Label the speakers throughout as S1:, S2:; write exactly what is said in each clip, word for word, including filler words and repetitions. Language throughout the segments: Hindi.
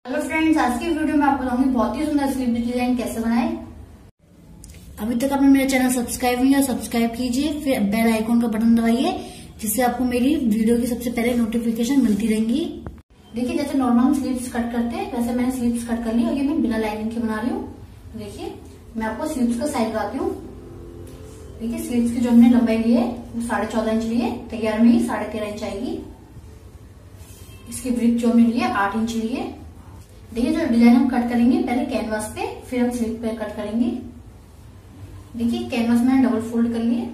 S1: हेलो फ्रेंड्स, आज की वीडियो में आपको बताऊंगी बहुत ही सुंदर स्लीव डिजाइन कैसे बनाए। अभी तक आपने मेरा चैनल सब्सक्राइब नहीं किया, सब्सक्राइब कीजिए, फिर बेल आइकॉन का बटन दबाइए जिससे आपको मेरी वीडियो की सबसे पहले नोटिफिकेशन मिलती रहेंगी। देखिए, जैसे नॉर्मल हम स्लीव्स कट करते हैं वैसे मैंने स्लीव्स कट कर ली और ये मैं बिना लाइनिंग के बना रही हूँ। देखिए, मैं आपको स्लीव्स का साइज बताती हूँ। देखिए, स्लीव्स की जो हमने लंबाई ली है वो साढ़े चौदह इंच ली है, तैयार में ही साढ़े तेरह इंच आएगी। इसकी ब्रिक जो हमने ली है आठ इंच ली है। देखिए, जो डिजाइन हम कट करेंगे पहले कैनवास पे, फिर हम स्लीव पे कट करेंगे। देखिए, कैनवास में डबल फोल्ड कर लिए।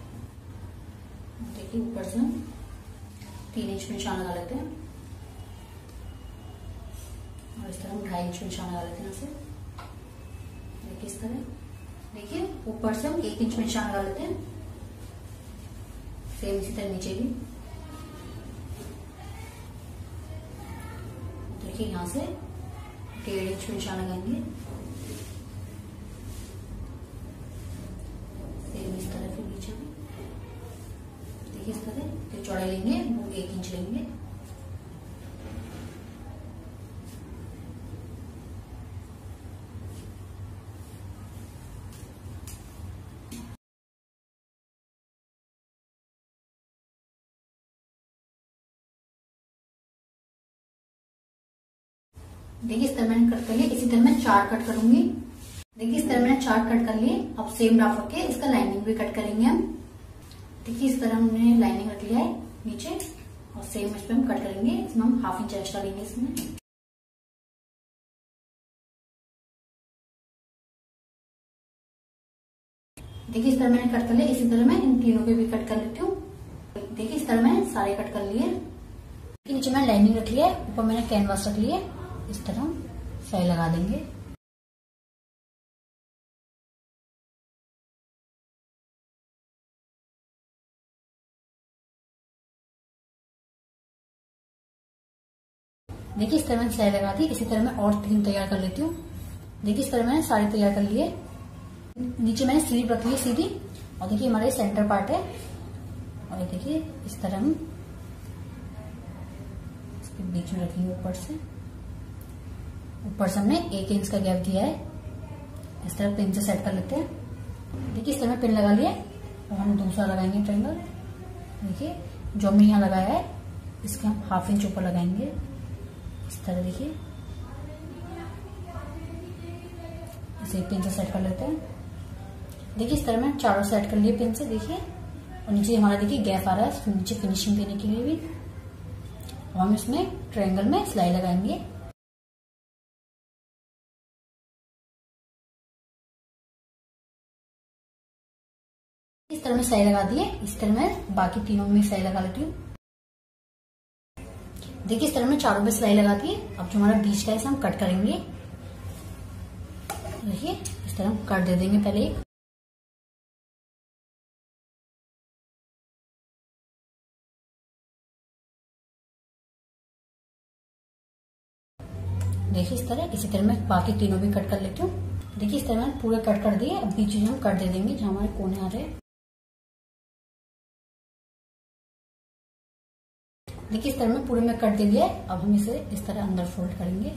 S1: देखिए, ऊपर से हम तीन इंच में निशान लगा लेते हैं और इस तरह हम ढाई इंच में निशान लगा लेते हैं यहाँ से। देखिए, इस तरह। देखिए, ऊपर से हम एक इंच में निशान लगा लेते हैं, सेम इसी तरह नीचे भी। देखिए, यहां से डेढ़ इंच में निशान लगाएंगे, सेम इस तरह फिर नीचे भी। देखिए, इस तरह जो चौड़ाई लेंगे वो एक इंच लेंगे। देखिए, इस तरह मैंने कट कर लिया। इसी तरह मैं चार कट करूंगी। देखिए, इस तरह मैंने चार कट कर लिए। अब सेम राफ रख के इसका लाइनिंग भी कट करेंगे हम। देखिए, इस तरह हमने लाइनिंग रख लिया है नीचे और सेम इस पे हम कट करेंगे। इसमें हम हाफ इंच एक्स्ट्रा लेंगे इसमें। देखिए, इस तरह मैंने कट कर लिया। इसी तरह मैं इन तीनों के भी कट कर लेती हूँ। देखिए, इस तरह मैंने सारे कट कर लिए। नीचे मैंने लाइनिंग रख लिया है, ऊपर मैंने कैनवास रख लिया। इस तरह सिलाई लगा देंगे। देखिए, इस तरह मैंने सिलाई लगा दी। इसी तरह मैं और तीन तैयार कर लेती हूँ। देखिए, इस तरह मैंने सारे तैयार कर लिए। नीचे मैंने स्लीव रख ली सीधी और देखिए हमारा सेंटर पार्ट है। और देखिए, इस तरह हम इसके बीच में रखेंगे। ऊपर से ऊपर से हमने एक इंच का गैप दिया है। इस तरह पिन से सेट कर लेते हैं। देखिए, इस तरह में पिन लगा लिया और हम दूसरा लगाएंगे ट्रायंगल। देखिए, जो हमने यहाँ लगाया है इसके हम हाफ इंच ऊपर लगाएंगे। इस तरह देखिए, इसे पिन से सेट कर लेते हैं। देखिए, इस तरह में चारों सेट कर लिए पिन से। देखिए, और नीचे हमारा देखिए गैप आ रहा है, नीचे फिनिशिंग देने के लिए भी। और हम इसमें ट्रायंगल में सिलाई लगाएंगे। इस तरह में सिलाई लगा दी है। इस तरह मैं बाकी तीनों में सिलाई लगा लेती हूँ। देखिए, इस तरह में चारों में सिलाई लगा दी है। अब जो हमारा बीच का है हम कट करेंगे। देखिए, इस तरह हम कट दे देंगे पहले एक। देखिए, इस तरह इसी तरह मैं बाकी तीनों भी कट कर लेती हूँ। देखिए, इस तरह मैंने पूरे कट कर दिए। अब बीच में हम कट दे देंगे जहां हमारे कोने आ रहे हैं। देखिए, इस तरह में पूरे में कट दे दिया है। अब हम इसे इस तरह अंदर फोल्ड करेंगे।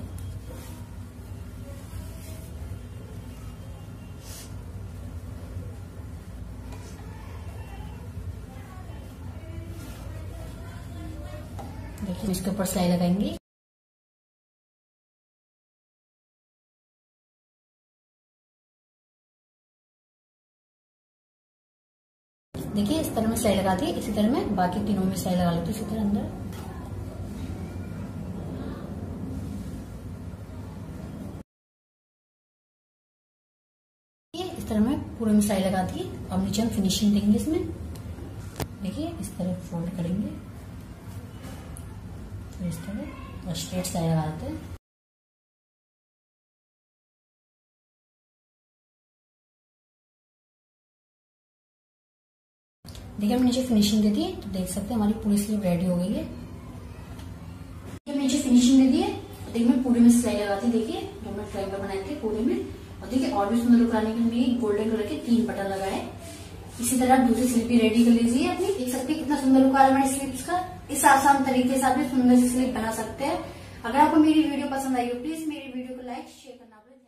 S1: देखिए, इसके ऊपर सिलाई लगाएंगे। देखिए, इस तरह में सिलाई लगा दी। इसी तरह मैं बाकी तीनों में सिलाई लगा लेती हूँ इसी तरह अंदर। इस तरह में पूरे में सिलाई लगा दी। अब नीचे हम फिनिशिंग देंगे इसमें। देखिए, इस तरह फोल्ड करेंगे, फिर इस तरह स्ट्रेट सिलाई लगा देते हैं। देखिए, हम नीचे फिनिशिंग दे दी तो देख सकते हैं हमारी पूरी स्लीव रेडी हो गई है। हम नीचे फिनिशिंग दे दी है। देखिए, मैं पूरे में सिलाई लगा दी। देखिए, जो मैं ट्रायंगल बनाए थे पूरे में। और देखिए, और भी सुंदर लुक आने के लिए गोल्डन कलर के तीन बटन लगाए। इसी तरह आप दूसरी स्लीव भी रेडी कर लीजिए अपनी। देख सकते हैं कितना सुंदर लुक आ रहा है हमारी स्लीव्स का। इस आसान तरीके से आप सुंदर सी स्लीव बना सकते हैं। अगर आपको मेरी वीडियो पसंद आई हो प्लीज मेरी वीडियो को लाइक शेयर करना